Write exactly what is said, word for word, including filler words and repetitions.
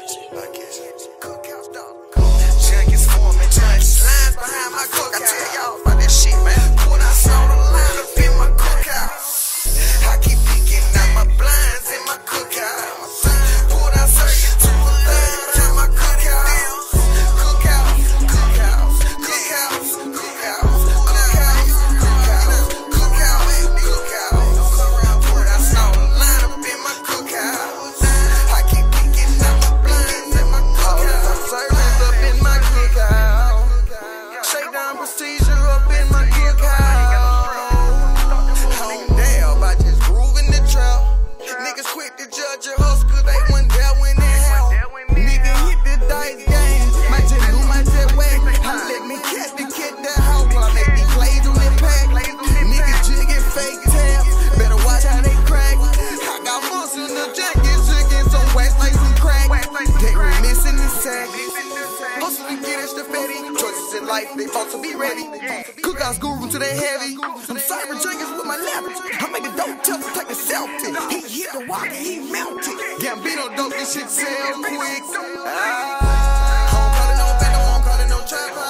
Cookouts, dog. Junkies forming lunch lines behind my cookout. I tell y'all about that shit, man. Put I saw the line up in my cookout. I keep peeking out my blinds in my cookout. Put I circuit to the line in my cookout. Cookouts, cookouts, cookouts, cookouts, cookouts, cookouts, cookouts, cookouts. Put I saw the line up in my cookout. I keep peeking out my blinds in my cookout. Service up in my cookout. Shakedown procedure up in my cookout. Niggas quick to judge your host cause they wasn't there when it happened. Nigga hit the dice game, might just do, might just whack. I let me catch the kid that house while I make these plays on that pack. Niggas jigging fake tabs, better watch how they crack. I got muscle in the jacket, jigging some wax like some crack. They missing the sack. Hustle to get extra fatty. Choices in life, they ought to be ready. Cookouts guru to they heavy. I'm cyber drinkers with my leverage. I make a dope tough to take a selfie. He hit the walk and he melted. Gambino dope, this shit sell quick. Ah, I don't call it no band, I won't call it no trap.